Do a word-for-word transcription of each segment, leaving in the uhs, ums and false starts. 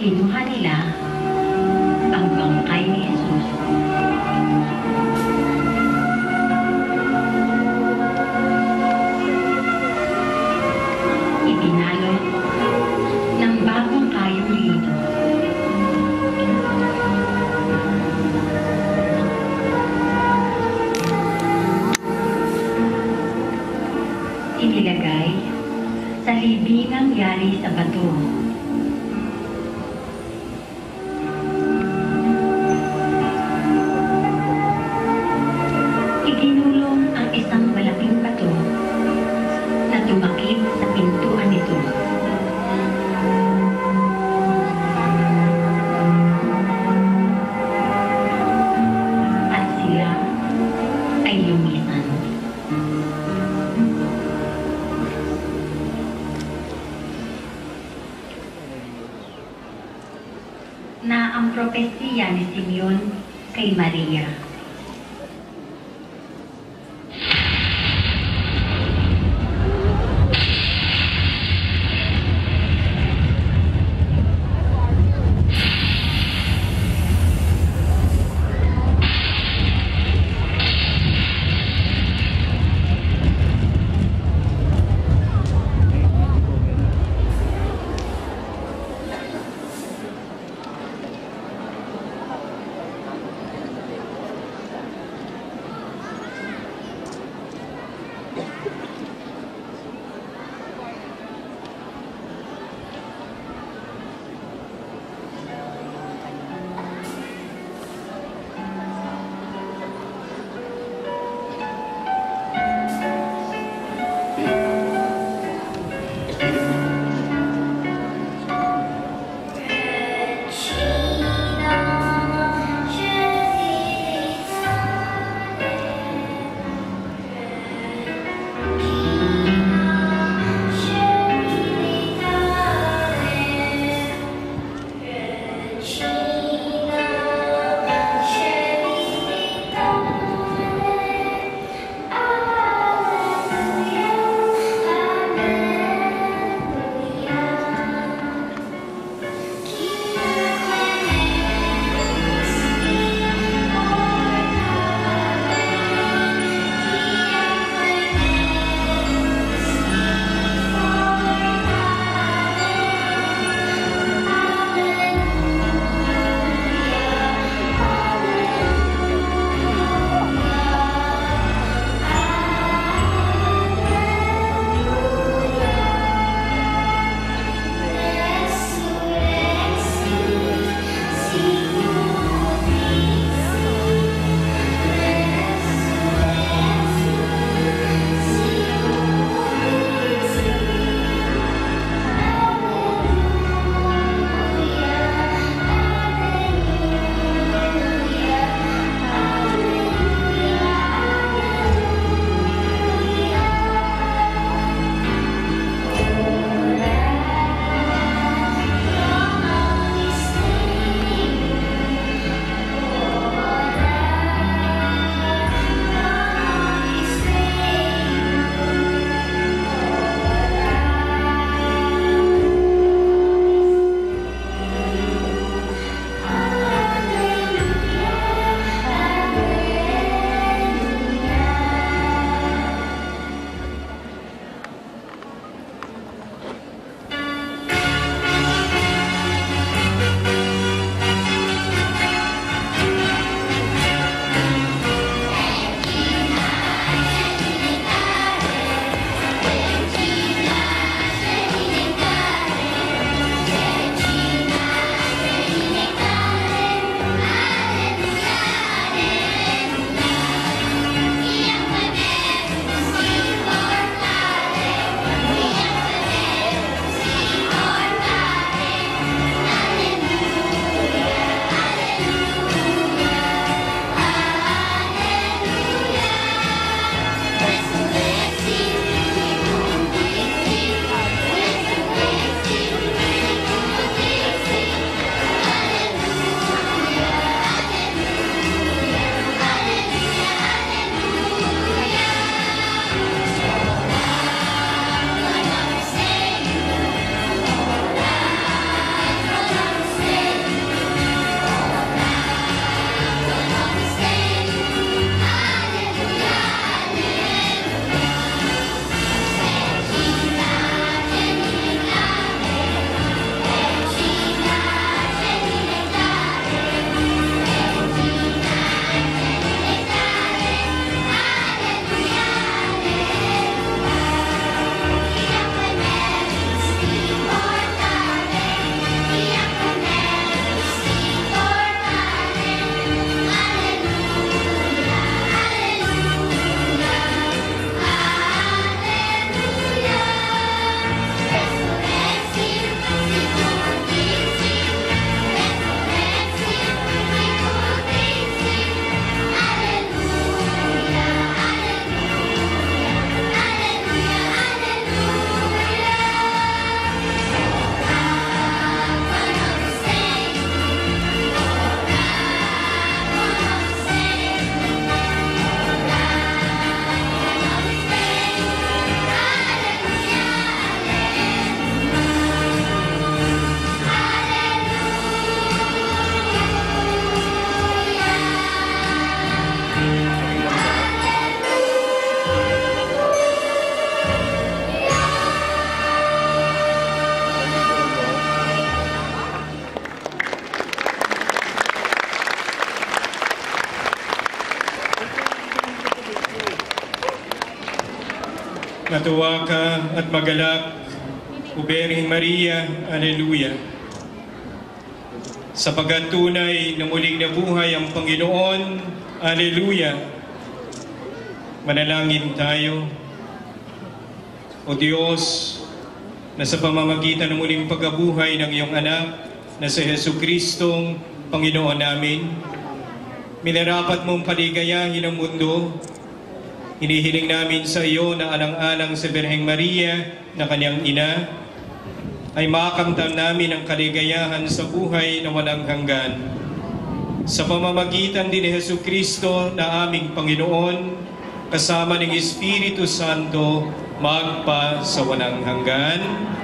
kinuha nila ang bangkay ni Jesus. Ibinalot ng bagong kayong lino. Inilagay sa libingang yari sa bato. Iginulong ang isang malaking bato na tumakip sa pintuan nito. At sila ay lumisan. Na ang propesiya ni Simeon kay Maria. Matuwa ka at magalak, O Birheng Maria. Alleluia. Sapagat tunay na muling nabuhay ang Panginoon. Alleluia. Manalangin tayo. O Diyos, na sa pamamagitan ng muling pagkabuhay ng iyong anak na si Jesucristong Panginoon namin, minarapat mong paligayahin ang mundo. Hinihiling namin sa iyo na alang-alang sa Birheng Maria na kanyang ina, ay makamtan namin ang kaligayahan sa buhay na walang hanggan. Sa pamamagitan din ni Jesucristo na aming Panginoon, kasama ng Espiritu Santo, magpa sa walang hanggan.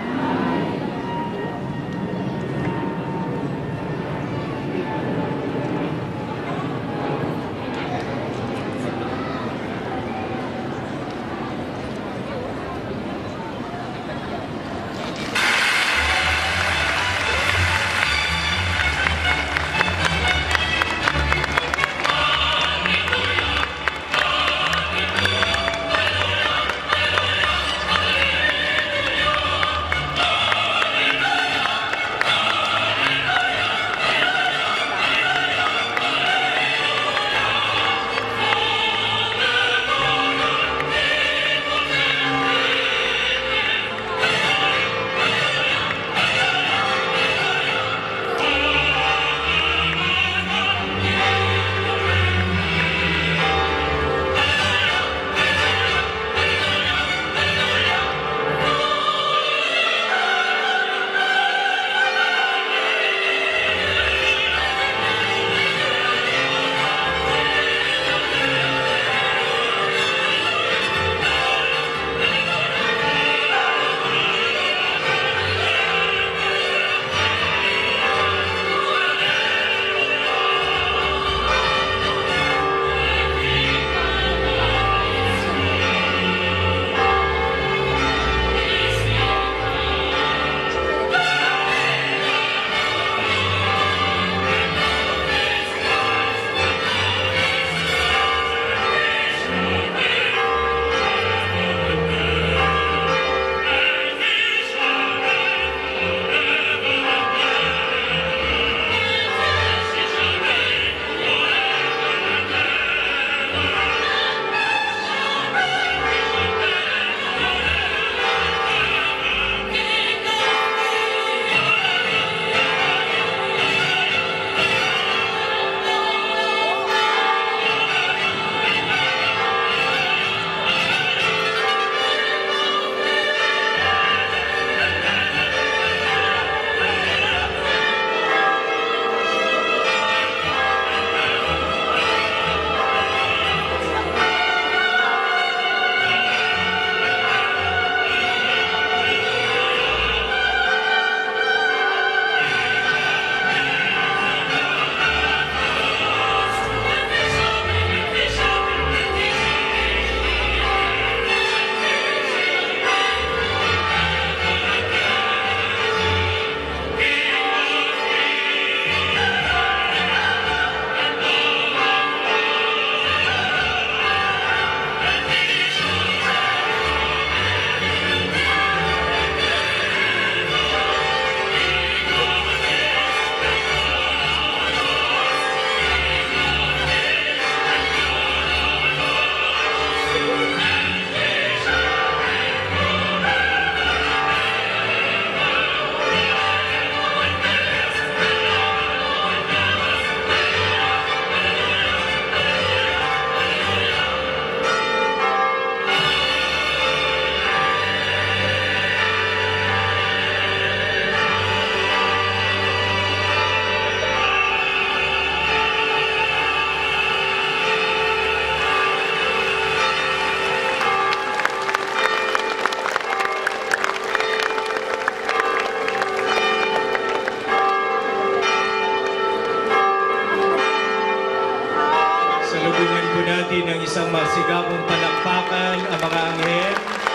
natin ng isang masigabong palakpakan ang mga anghel.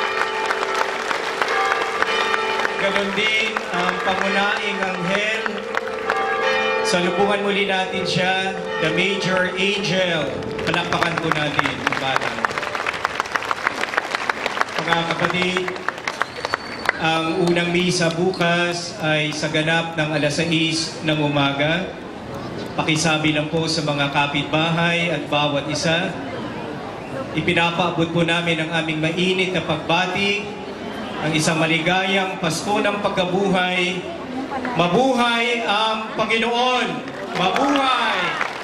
Ganon din ang pangunaing anghel. Salubungan muli natin siya, the major angel. Palakpakan po natin ang batang. Mga kapatid, ang unang misa bukas ay sa ganap ng alas sais ng umaga. Pakisabi lang po sa mga kapitbahay at bawat isa. Ipinapaabot po namin ang aming mainit na pagbati, ang isang maligayang Pasko ng pagkabuhay. Mabuhay ang Panginoon! Mabuhay!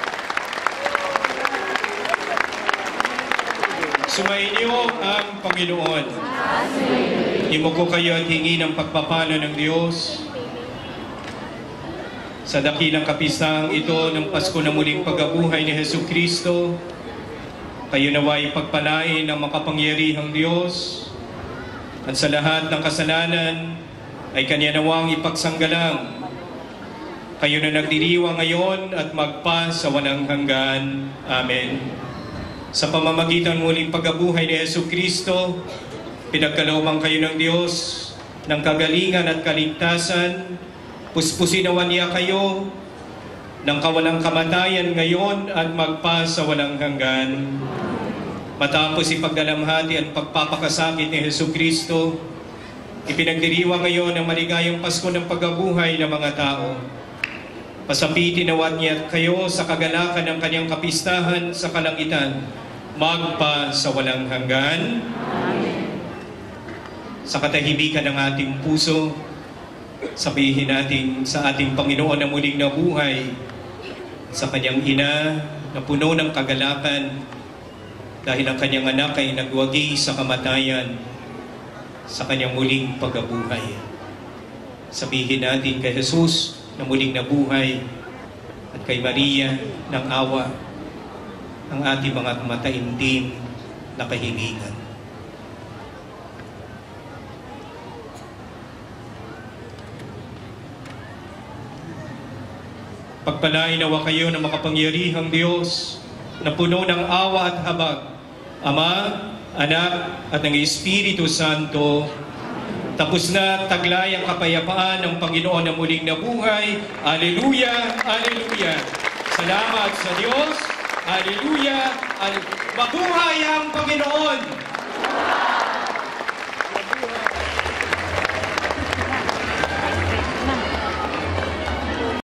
Sumainyo ang Panginoon. Imo ko kayo at hingi ng pagpapalo ng Diyos. Sa dakilang kapistang ito ng Pasko na muling pagkabuhay ni Hesus Kristo, kayo naway pagpalain ng makapangyarihang Diyos at sa lahat ng kasalanan ay Kanya nawang ipagsanggalang. Kayo na nagdiriwang ngayon at magpa sa walang hanggan. Amen. Sa pamamagitan muling pagkabuhay ni Hesus Kristo, pinagkalooban kayo ng Diyos ng kagalingan at kaligtasan. Puspusin nawa niya kayo ng kawalang kamatayan ngayon at magpa sa walang hanggan. Matapos ipagdalamhati at pagpapakasakit ni Hesus Kristo, ipinagdiriwang ngayon ang maligayang Pasko ng pagkabuhay ng mga tao. Pasapitin nawa niya kayo sa kagalakan ng kanyang kapistahan sa kalangitan, magpa sa walang hanggan. Sa katahimikan ng ating puso, sabihin natin sa ating Panginoon na muling nabuhay, sa kanyang ina na puno ng kagalakan, dahil ang kanyang anak ay nagwagi sa kamatayan, sa kanyang muling pagkabuhay. Sabihin natin kay Jesus na muling nabuhay at kay Maria ng awa ang ating mga mataimtim na kahilingan. Pagpalain nawa kayo ng makapangyarihang Diyos na puno ng awa at habag, Ama, Anak, at ng Espiritu Santo. Tapos na taglay ang kapayapaan ng Panginoon na muling nabuhay. Alleluia! Alleluia! Salamat sa Diyos! Alleluia! Al- Mabuhay ang Panginoon!